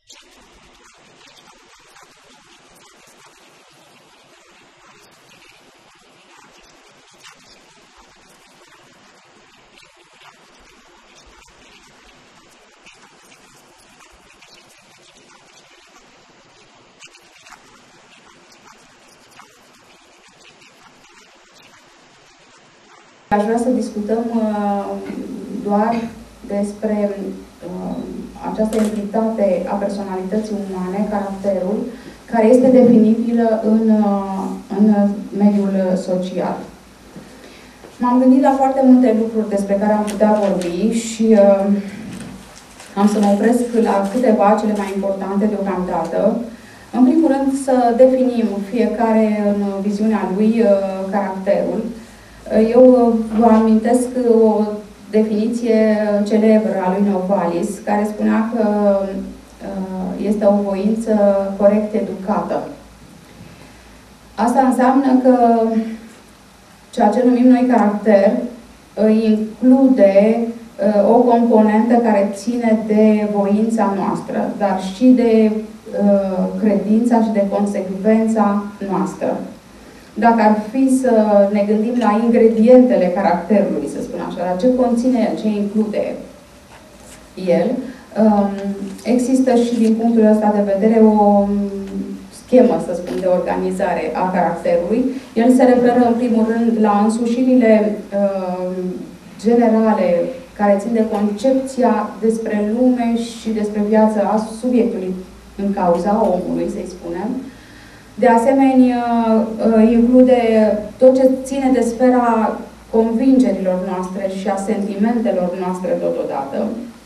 Aș vrea să discutăm doar despre această entitate a personalității umane, caracterul, care este definibilă în mediul social. M-am gândit la foarte multe lucruri despre care am putea vorbi și am să mă opresc la câteva, cele mai importante deocamdată. În primul rând să definim fiecare în viziunea lui caracterul. Eu vă amintesc o definiție celebră a lui Novalis, care spunea că este o voință corect educată. Asta înseamnă că ceea ce numim noi caracter include o componentă care ține de voința noastră, dar și de credința și de consecvența noastră. Dacă ar fi să ne gândim la ingredientele caracterului, să spun așa, la ce conține, ce include el, există și din punctul ăsta de vedere o schemă, să spun, de organizare a caracterului. El se referă în primul rând la însușirile generale care țin de concepția despre lume și despre viața a subiectului în cauza omului, să-i spunem. De asemenea, include tot ce ține de sfera convingerilor noastre și a sentimentelor noastre totodată.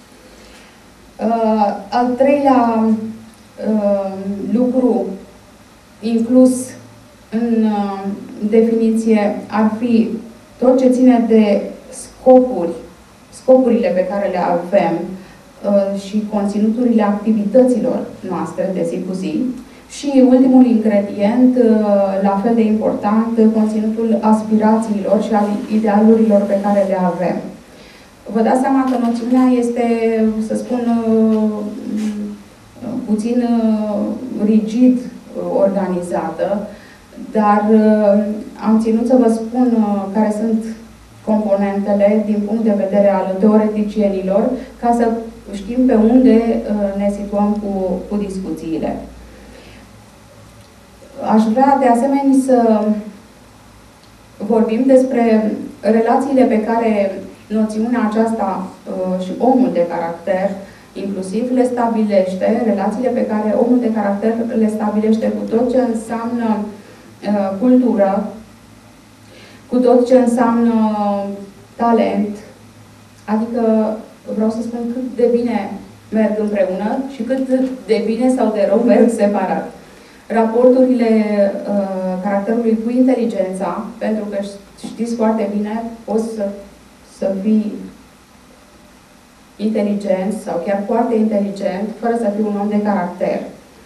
Al treilea lucru inclus în definiție ar fi tot ce ține de scopurile pe care le avem și conținuturile activităților noastre de zi cu zi. Și ultimul ingredient, la fel de important, conținutul aspirațiilor și al idealurilor pe care le avem. Vă dați seama că noțiunea este, să spun, puțin rigid organizată, dar am ținut să vă spun care sunt componentele din punct de vedere al teoreticienilor, ca să știm pe unde ne situăm cu discuțiile. Aș vrea de asemenea să vorbim despre relațiile pe care noțiunea aceasta și omul de caracter inclusiv le stabilește, relațiile pe care omul de caracter le stabilește cu tot ce înseamnă cultură, cu tot ce înseamnă talent, adică vreau să spun cât de bine merg împreună și cât de bine sau de rău merg separat. Raporturile caracterului cu inteligența, pentru că știți foarte bine, poți să fii inteligent sau chiar foarte inteligent, fără să fii un om de caracter.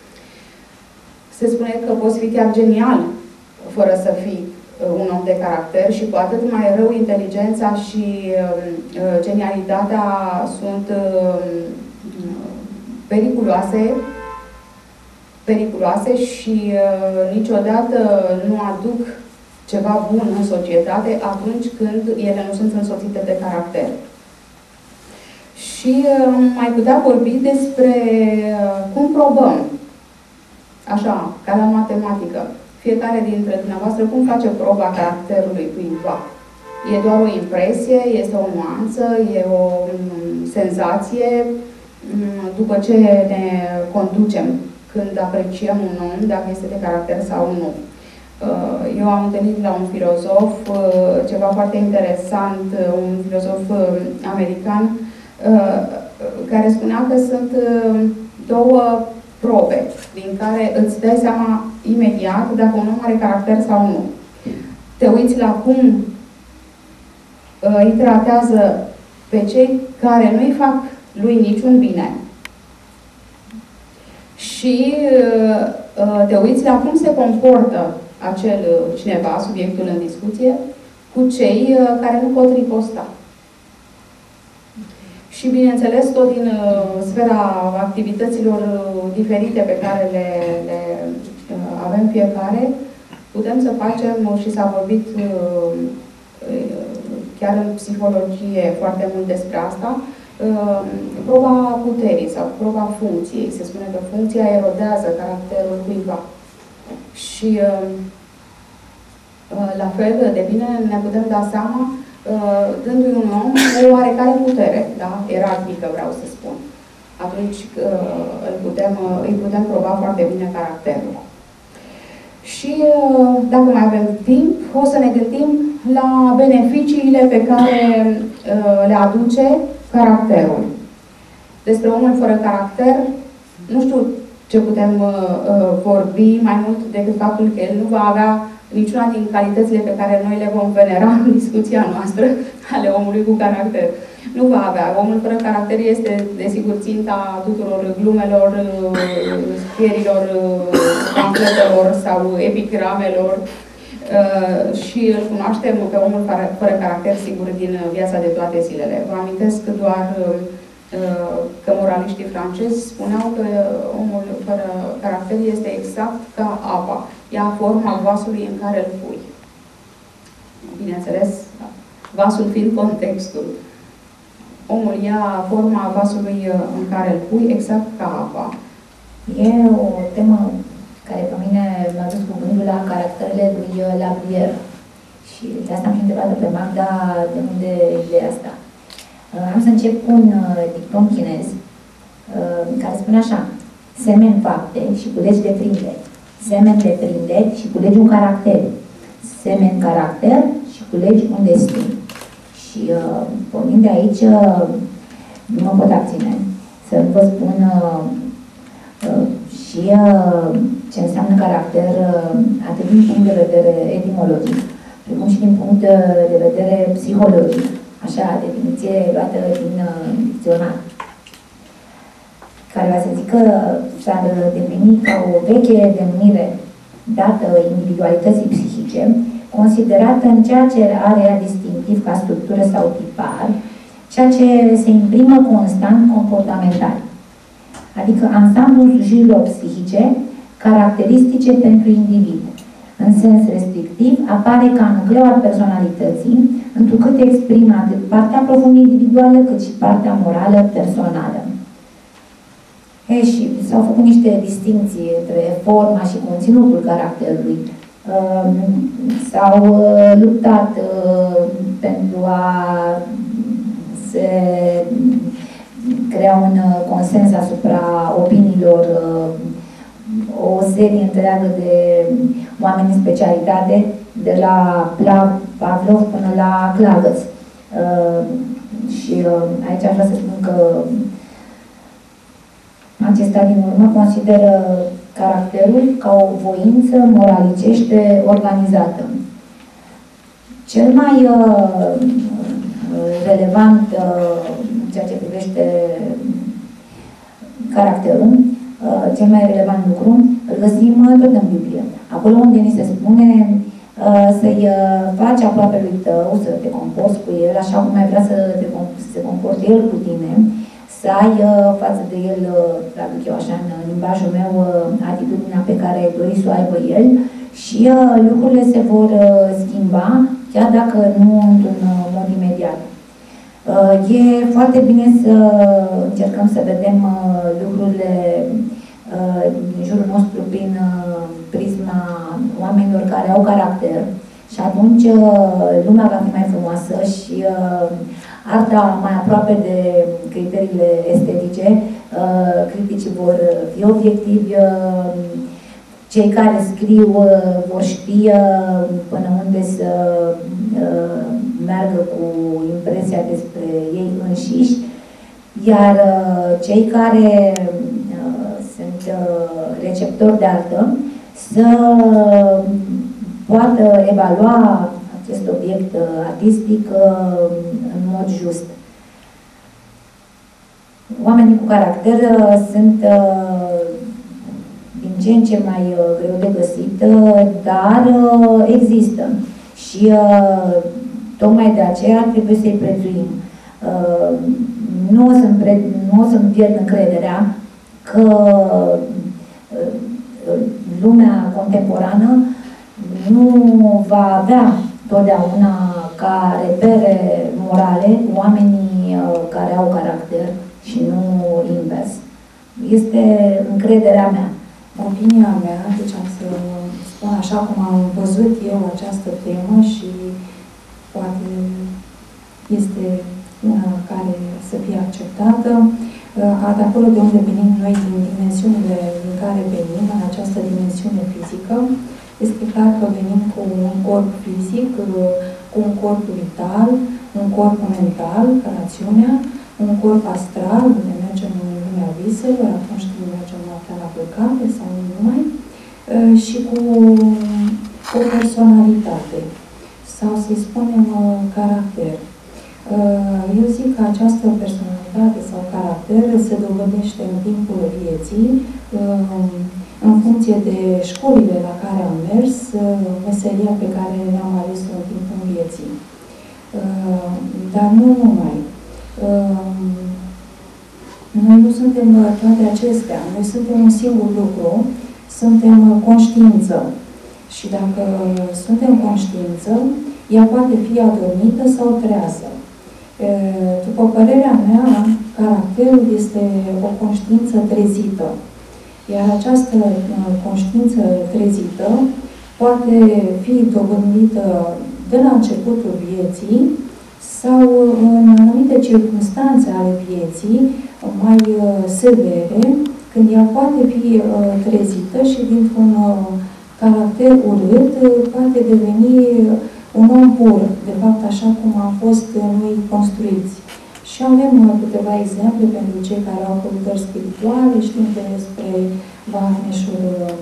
Se spune că poți fi chiar genial, fără să fii un om de caracter și cu atât mai rău inteligența și genialitatea sunt periculoase și niciodată nu aduc ceva bun în societate atunci când ele nu sunt însoțite de caracter. Și mai putea vorbi despre cum probăm, așa, ca la matematică. Fiecare dintre dumneavoastră cum face proba caracterului cuiva. E doar o impresie, este o nuanță, e o senzație după ce ne conducem când apreciem un om, dacă este de caracter sau nu. Eu am întâlnit la un filozof ceva foarte interesant, un filozof american, care spunea că sunt două probe din care îți dai seama imediat dacă un om are caracter sau nu. Te uiți la cum îi tratează pe cei care nu îi fac lui niciun bine și te uiți la cum se comportă acel cineva, subiectul în discuție, cu cei care nu pot riposta. Și, bineînțeles, tot din sfera activităților diferite pe care le avem fiecare, putem să facem, și s-a vorbit chiar în psihologie foarte mult despre asta, proba puterii sau proba funcției. Se spune că funcția erodează caracterul cuiva. Și la fel de bine ne putem da seama dându-i un om o oarecare putere, da? Erarhică, vreau să spun. Atunci îi putem proba foarte bine caracterul. Și dacă mai avem timp, o să ne gândim la beneficiile pe care le aduce caracterul. Despre omul fără caracter, nu știu ce putem vorbi mai mult decât faptul că el nu va avea niciuna din calitățile pe care noi le vom venera în discuția noastră ale omului cu caracter. Nu va avea. Omul fără caracter este, desigur, ținta tuturor glumelor, scrierilor, pamfletelor sau epigramelor și îl cunoaștem pe omul fără caracter, sigur, din viața de toate zilele. Vă amintesc doar că moraliștii francezi spuneau că omul fără caracter este exact ca apa. Ia forma vasului în care îl pui. Bineînțeles, vasul fiind contextul. Omul ia forma vasului în care îl pui exact ca apa. E o temă care pe mine m-a dus cu gândul la caracterele lui Labrier. Și de asta am și întrebat pe Magda de unde e asta. Am să încep cu un dicton chinez care spune așa: semeni fapte și culegi de prinde. Semeni de prinde și culegi un caracter. Semeni caracter și culegi un destin. Și pornind de aici, nu mă pot abține să vă spun și ce înseamnă caracter atât din punct de vedere etimologic, precum și din punct de vedere psihologic. Așa, definiție luată din dicționar, care va să zic că s-ar defini ca o veche denumire dată individualității psihice, considerată în ceea ce are ea distinctiv ca structură sau tipar, ceea ce se imprimă constant comportamental, adică ansamblul sujirilor psihice caracteristice pentru individ. În sens restrictiv, apare ca nucleu al personalității, întrucât exprimă atât partea profund individuală, cât și partea morală personală. Și s-au făcut niște distincții între forma și conținutul caracterului. S-au luptat pentru a se crea un consens asupra opiniilor, o serie întreagă de oameni în specialitate, de la Pavlov până la Clagăț. Și aici aș vrea să spun că acesta din urmă consideră caracterul ca o voință moralicește organizată. Cel mai relevant în ceea ce privește caracterul, cel mai relevant lucru, îl găsim tot în Biblie. Acolo unde ni se spune să-i faci aproape lui tău, să te comporți cu el, așa cum ai vrea să se comporte el cu tine, să ai față de el, traduc eu așa în limbajul meu, atitudinea pe care ai dori să o aibă el și lucrurile se vor schimba, chiar dacă nu într-un mod imediat. E foarte bine să încercăm să vedem lucrurile din jurul nostru prin prisma oamenilor care au caracter și atunci lumea va fi mai frumoasă și arta mai aproape de criteriile estetice, criticii vor fi obiectivi, cei care scriu vor ști până unde să meargă cu impresia despre ei înșiși, iar cei care sunt receptori de artă să poată evalua acest obiect artistic în mod just. Oamenii cu caracter sunt din ce în ce mai greu de găsit, dar există și tocmai de aceea trebuie să-i prețuim. nu o să-mi pierd încrederea că lumea contemporană nu va avea totdeauna ca repere morale oamenii care au caracter și nu invers. Este încrederea mea. Opinia mea, deci am să spun așa cum am văzut eu această temă și poate este una care să fie acceptată. De acolo de unde venim noi, din dimensiunile din care venim, în această dimensiune fizică, este clar că venim cu un corp fizic, cu un corp vital, un corp mental, ca rațiunea, un corp astral, unde mergem în lumea viselor, atunci când mergem noaptea la plecare sau nu numai, și cu o personalitate, sau să-i spunem caracter. Eu zic că această personalitate sau caracter se dovedește în timpul vieții, în funcție de școlile la care am mers, meseria pe care ne-am ales-o în timpul vieții. Dar nu numai. Noi nu suntem toate acestea. Noi suntem un singur lucru, suntem conștiință. Și dacă suntem conștiință, ea poate fi adormită sau trează. După părerea mea, caracterul este o conștiință trezită. Iar această conștiință trezită poate fi dobândită de la începutul vieții sau în anumite circunstanțe ale vieții mai severe, când ea poate fi trezită și dintr-un caracter urât poate deveni un om pur, de fapt așa cum am fost noi construiți. Și avem câteva exemple pentru cei care au căutări spirituale, știm despre varneșul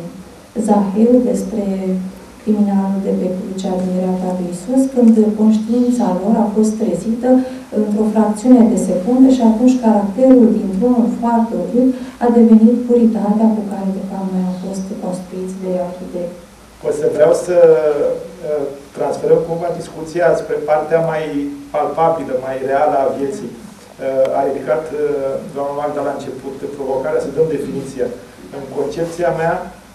Zaheu, despre criminalul de pe crucea admirat al lui Iisus, când conștiința lor a fost trezită într-o fracțiune de secundă și atunci caracterul dintr-unul foarte urât a devenit puritatea cu care de fapt noi am fost construiți de arhitecți. O să vreau să transferăm cumva discuția spre partea mai palpabilă, mai reală a vieții. A ridicat doamna Magda la început provocarea să dăm definiția. În concepția mea,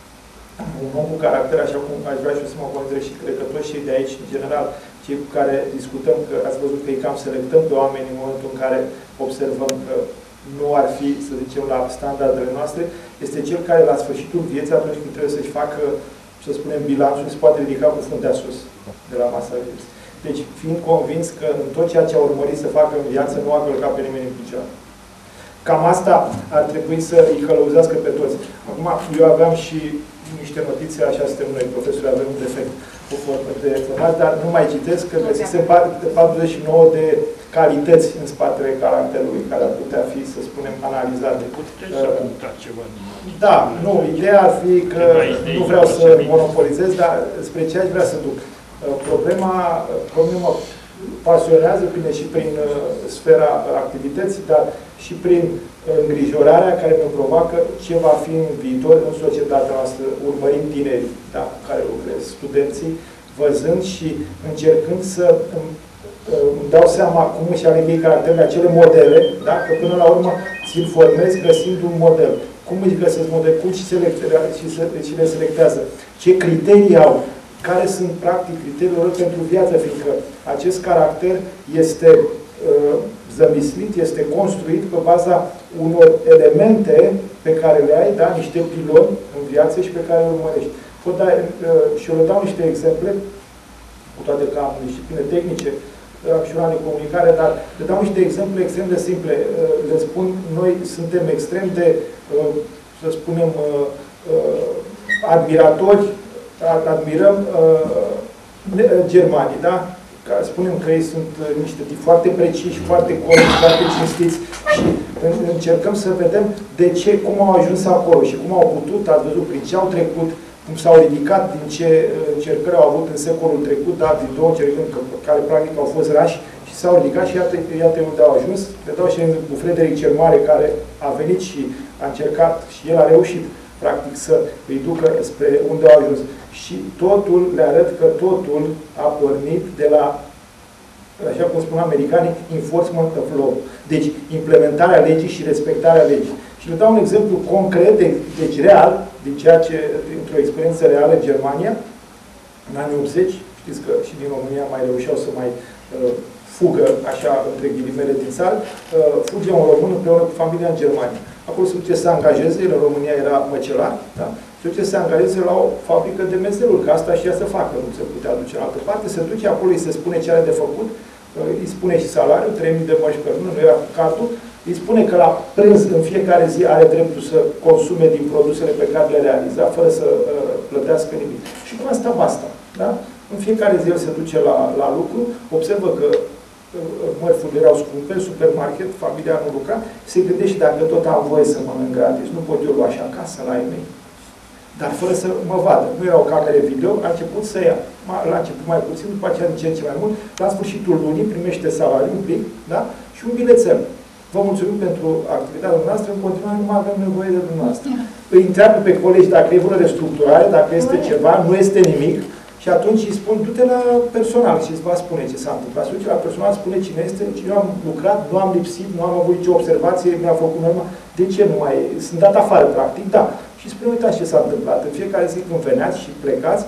un om cu caracter, așa cum aș vrea și eu să mă consider și cred că toți cei de aici, în general, cei cu care discutăm, că ați văzut că îi cam selectăm pe oameni în momentul în care observăm că nu ar fi, să zicem, la standardele noastre, este cel care la sfârșitul vieții, atunci când trebuie să-și facă, să spunem, bilanțul, se poate ridica cu fruntea sus de la masa vieții. Deci, fiind convins că în tot ceea ce a urmărit să facă în viață, nu a călcat pe nimeni în picioare. Cam asta ar trebui să îi călăuzească pe toți. Acum, eu aveam și niște notițe, așa suntem noi, profesori, avem un defect de format, dar nu mai citesc, că găsisem 49 de calități în spatele caracterului, care ar putea fi, să spunem, analizate. Puteți să punctați ceva din... Da, nu, ideea ar fi că nu vreau să monopolizez, dar spre ce aș vrea să duc. Problema pasionează bine și prin sfera activității, dar și prin îngrijorarea care ne provoacă ce va fi în viitor în societatea noastră, urmărind tinerii, da, care lucrez, studenții, văzând și încercând să îmi dau seama cum își aleg ei caracterele, acele modele, da, că până la urmă ți-l formez găsind un model. Cum își găsesc model, cum și le selectează, ce criterii au, care sunt practic criteriile lor pentru viață, fiindcă acest caracter este zămislit, este construit pe baza unor elemente pe care le ai, da, niște piloni în viață și pe care le urmărești. Pot da, și eu le dau niște exemple, cu toate că am discipline tehnice, am și una de comunicare, dar le dau niște exemple extrem de simple. Le spun, noi suntem extrem de, să spunem, admiratori, admirăm germanii, da? Spunem că ei sunt niște tipi foarte preciși, foarte corecți, foarte cinstiți și încercăm să vedem de ce, cum au ajuns acolo și cum au putut, ați văzut prin ce au trecut, cum s-au ridicat, din ce încercări au avut în secolul trecut, da, din două încercări care practic au fost rași și s-au ridicat și iată unde au ajuns. Le dau și cu Frederic cel Mare, care a venit și a încercat și el a reușit practic să îi ducă spre unde au ajuns. Și totul, le arăt că totul a pornit de la, așa cum spun americanii, enforcement of law. Deci, implementarea legii și respectarea legii. Și le dau un exemplu concret, deci real, din ceea ce, într-o experiență reală în Germania, în anii 80, știți că și din România mai reușeau să mai fugă, așa, între ghilimele din țară, fuge un român împreună cu familia în Germania. Acolo se duce să se angajeze, el în România era măcelar, da? Se duce să se angajeze la o fabrică de mezeluri, că asta știa să facă, nu se putea duce în altă parte, se duce acolo, îi se spune ce are de făcut, îi spune și salariul, 3.000 de măști pe lună, nu era cu cardul, îi spune că la prânz în fiecare zi are dreptul să consume din produsele pe care le realiza, fără să plătească nimic. Și cu asta basta. Da? În fiecare zi el se duce la lucru, observă că mărfurile erau scumpe, supermarket, familia nu lucra, se gândește dacă tot am voie să mănânc gratis, nu pot eu lua și acasă la ei mei. Dar fără să mă vadă. Nu erau camere video, a început să ia. La început mai puțin, după aceea din ce în ce mai mult, la sfârșitul lunii primește salariul un pic, da? Și un bilețel. Vă mulțumim pentru activitatea noastră, în continuare nu mai avem nevoie de dumneavoastră. Îi întreabă pe colegi dacă e vreo restructurare, dacă este ceva, nu este nimic, și atunci îi spun, du-te la personal și îți va spune ce s-a întâmplat. Se duce la personal, spune cine este, eu am lucrat, nu am lipsit, nu am avut nicio observație, mi-a făcut normal. De ce nu mai... Sunt dat afară, practic, da. Și spune, uitați ce s-a întâmplat. În fiecare zi când veneați și plecați,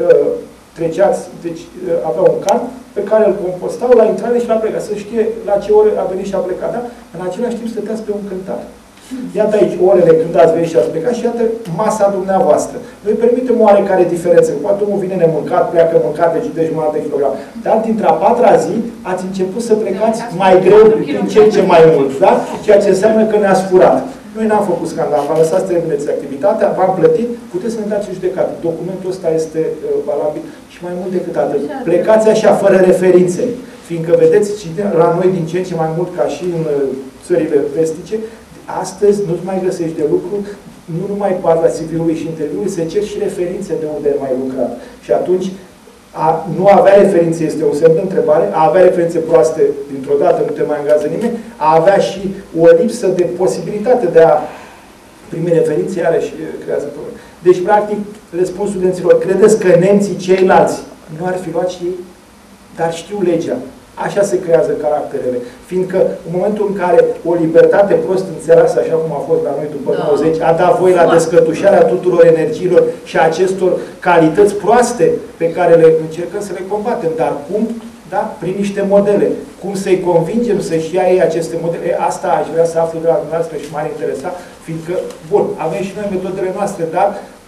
treceați, deci avea un card pe care îl compostau la intrare și la plecat. Să știe la ce ore a venit și a plecat, da? În același timp stăteați pe un cântar. Iată aici orele când ați venit și ați plecat și iată masa dumneavoastră. Noi permitem o oarecare diferență. Poate omul vine nemâncat, pleacă mâncat de jumătate de kilogram. Dar dintre a patra zi ați început să plecați mai greu, din ce mai mult, da? Ceea ce înseamnă că ne-ați furat. Noi n-am făcut scandal, v-am lăsat să terminați activitatea, v-am plătit, puteți să ne dați în judecată. Documentul ăsta este valabil și mai mult decât atât. Plecați așa, fără referințe. Fiindcă, vedeți, și la noi din ce în ce mai mult, ca și în țările vestice, astăzi nu-ți mai găsești de lucru, nu numai baza CV-ului și interviului, se cer și referințe de unde ai mai lucrat. Și atunci, a nu avea referințe este un semn de întrebare, a avea referințe proaste, dintr-o dată nu te mai angajează nimeni, a avea și o lipsă de posibilitate de a primi referințe, iarăși creează probleme. Deci, practic, le spun studenților, credeți că nemții ceilalți nu ar fi luat și ei? Dar știu legea. Așa se creează caracterele. Fiindcă în momentul în care o libertate prost înțeleasă, așa cum a fost la noi după 90, a dat voie la descătușarea tuturor energiilor și acestor calități proaste pe care le încercăm să le combatem. Dar cum? Da? Prin niște modele. Cum să-i convingem să-și ia ei aceste modele? Asta aș vrea să aflu de la dumneavoastră și m-ar interesa, fiindcă, bun, avem și noi metodele noastre, dar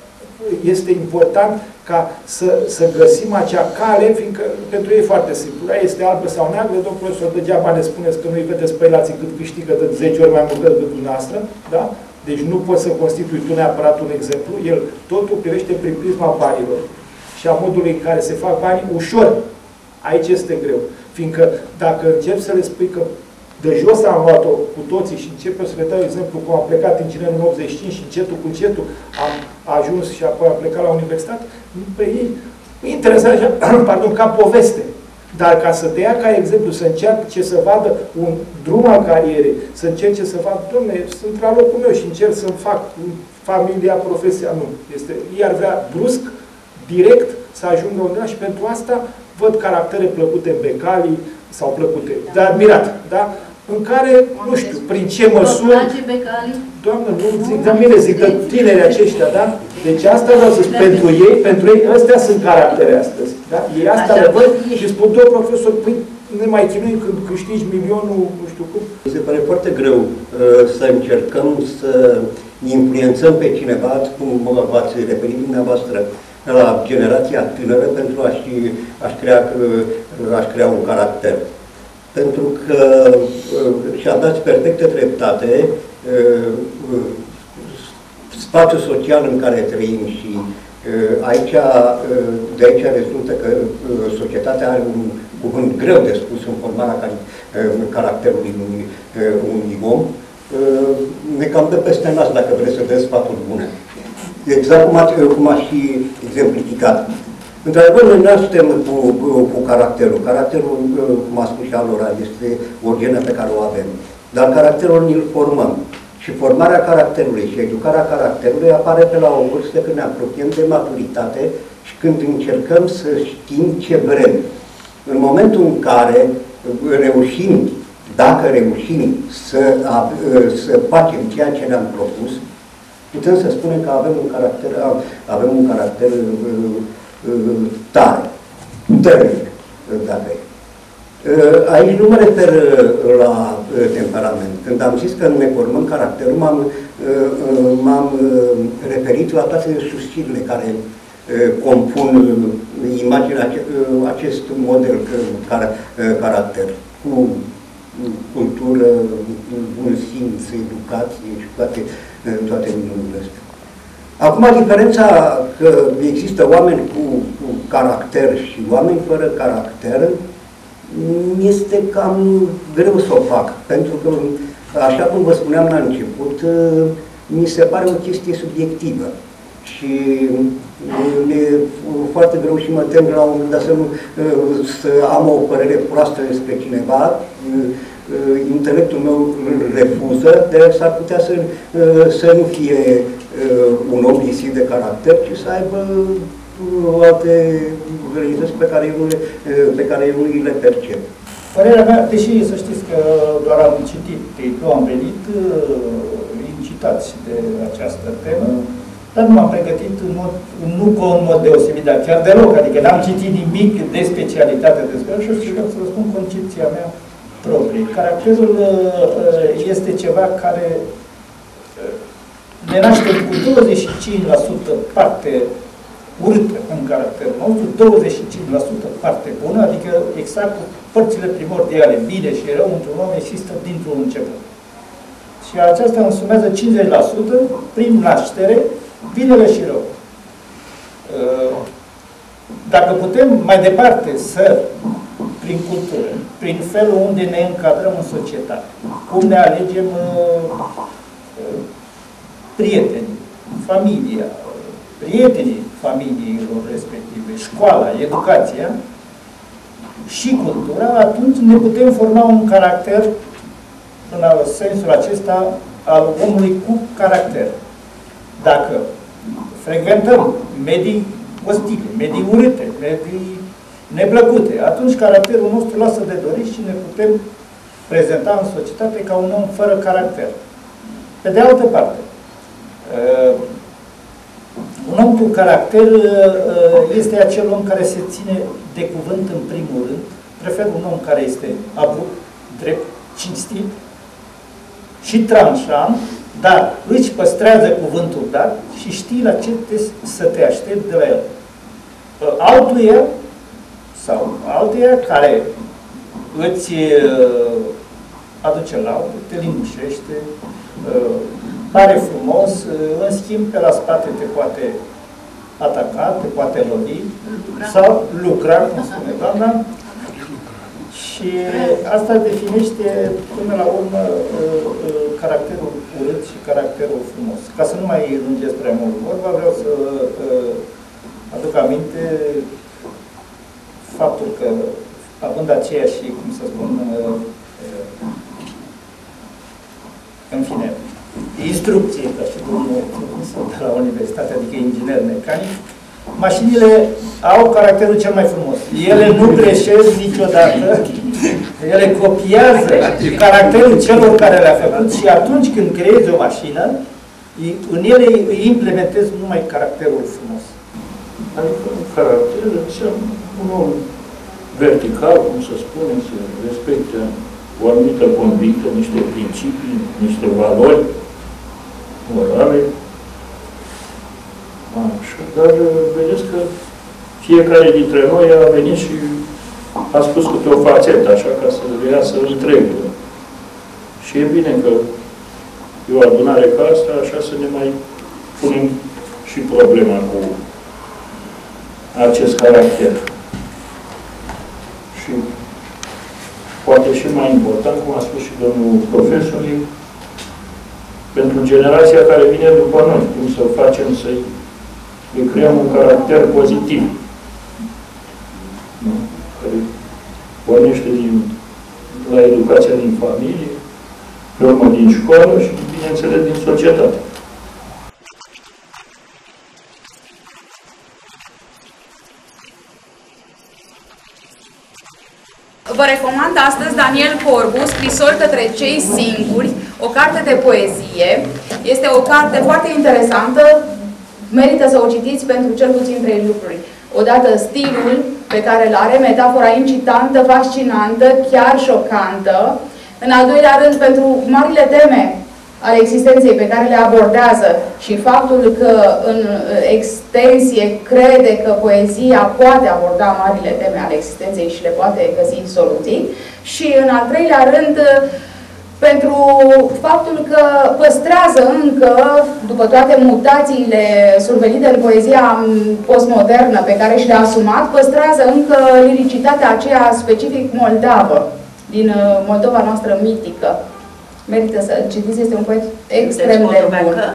este important ca să găsim acea cale, fiindcă pentru ei e foarte simplu. Este albă sau neagră, domnul profesor, degeaba ne spuneți că nu-i vedeți pe lații cât câștigă de 10 ori mai mult decât dumneavoastră, da? Deci nu poți să constitui tu neapărat un exemplu, el totul privește prin prisma banilor și a modului în care se fac banii ușor. Aici este greu. Fiindcă dacă încep să le spui că de jos am luat-o cu toții și încep să le dau exemplu cum am plecat inginer în 85 și încetul cu încetul am ajuns și apoi am plecat la universitate, pe ei îi interesează, pardon, ca poveste. Dar ca să te ia ca exemplu, să încerce să vadă un drum al carierei, să încerce să vadă, dom'le, sunt la locul meu și încerc să-mi fac familia, profesia, nu. Ei ar vrea brusc, direct, să ajungă undeva și pentru asta văd caractere plăcute în becalii sau plăcute, de admirat, da? În care, nu știu, prin ce măsură... Doamnă, nu zic de mine, zic de tineri aceștia, da? Deci asta vreau să spun, pentru ei, ăstea sunt caractere astăzi, da? Ei asta le văd și spun, domnul profesor, păi, ne mai chinuim când câștigi milionul, nu știu cum. Se pare foarte greu să încercăm să influențăm pe cineva, cum v-ați referit dumneavoastră, la generația tânără pentru a-și crea un caracter. Pentru că și-a dat perfectă dreptate spațiul social în care trăim și de aici rezultă că societatea are un cuvânt greu de spus în formarea caracterului unui om. Ne cam dă peste nas dacă vreți să dă sfaturi bune. Exact cum ați și exemplificat. Într-adevăr, noi naștem cu caracterul. Caracterul, cum a spus și Alora, este o genă pe care o avem. Dar caracterul îl formăm. Și formarea caracterului și educarea caracterului apare pe la o vârstă când ne apropiem de maturitate și când încercăm să știm ce vrem. În momentul în care reușim dacă reușim să facem ceea ce ne-am propus, putem să spunem că avem un caracter tare, puternic, dacă e. Aici nu mă refer la temperament. Când am zis că ne formăm caracterul, m-am referit la toate susținerile care compun imaginea, acest model caracter, cu cultură, bun simț, educație și toate minunile astea. Acum, diferența că există oameni cu caracter și oameni fără caracter este cam greu să o fac, pentru că, așa cum vă spuneam la început, mi se pare o chestie subiectivă și e foarte greu și mă tem la un moment dat să am o părere proastă despre cineva, intelectul meu îl refuză, de s-ar putea să nu fie un om lipsit de caracter, ci să aibă alte realități pe care eu nu le percep. Părerea mea, deși să știți că doar am citit, nu am venit incitați de această temă, dar nu m-am pregătit nu cu un mod deosebit, dar chiar deloc, adică n-am citit nimic de specialitate despre el și vreau să vă spun concepția mea proprie. Caracterul este ceva care ne naște cu 25% parte urâtă în caracterul nostru, 25% parte bună, adică exact părțile primordiale, bine și rău, într-un om există dintr-un început. Și aceasta însumează 50% prin naștere, binele și rău. Dacă putem mai departe să, prin cultură, prin felul unde ne încadrăm în societate, cum ne alegem prietenii, familia, prietenii familiilor respective, școala, educația și cultura, atunci ne putem forma un caracter în sensul acesta al omului cu caracter. Dacă frecventăm medii ostile, medii urâte, medii neplăcute, atunci caracterul nostru lasă de dorit și ne putem prezenta în societate ca un om fără caracter. Pe de altă parte, un om cu caracter este acel om care se ține de cuvânt în primul rând. Prefer un om care este abrupt, drept, cinstit și tranșant, dar își păstrează cuvântul dat și știi la ce să te aștepți de la el. Altuia sau altuia care îți aduce laudă, te lingușește, pare frumos, în schimb pe la spate te poate ataca, te poate lovi sau lucra, cum spune doamna. Și asta definește până la urmă caracterul urât și caracterul frumos. Ca să nu mai lungesc prea mult vorba, vreau să aduc aminte faptul că, având aceeași, cum să spun, în fine, instrucție, ca și domnul de la universitate, adică inginer mecanic, mașinile au caracterul cel mai frumos. Ele nu greșesc niciodată, ele copiază caracterul celor care le-a făcut și atunci când creezi o mașină, în ele îi implementezi numai caracterul frumos. Adică un caracter înseamnă un om vertical, cum să spunem, să respecte o anumită convictă, niște principii, niște valori morale. Așa, dar vedeți că fiecare dintre noi a venit și a spus câte o fațetă, așa, ca să iasă întreg. Și e bine că e o adunare ca asta, așa să ne mai punem și problema cu acest caracter. Și poate și mai important, cum a spus și domnul profesor, pentru generația care vine după noi, cum să facem să-i creăm un caracter pozitiv. Nu? Care pornește la educația din familie, pe urmă din școală și, bineînțeles, din societate. Vă recomand astăzi Daniel Corbu, Scrisori către cei singuri, o carte de poezie. Este o carte foarte interesantă, merită să o citiți pentru cel puțin 3 lucruri. Odată stilul pe care îl are, metafora incitantă, fascinantă, chiar șocantă. În al doilea rând, pentru marile teme ale existenței pe care le abordează și faptul că în extensie crede că poezia poate aborda marile teme ale existenței și le poate găsi soluții. Și în al treilea rând, pentru faptul că păstrează încă, după toate mutațiile survenite în poezia postmodernă pe care și le-a asumat, păstrează încă liricitatea aceea specific moldavă, din Moldova noastră mitică. Merită să citiți, este un poet extrem de bun.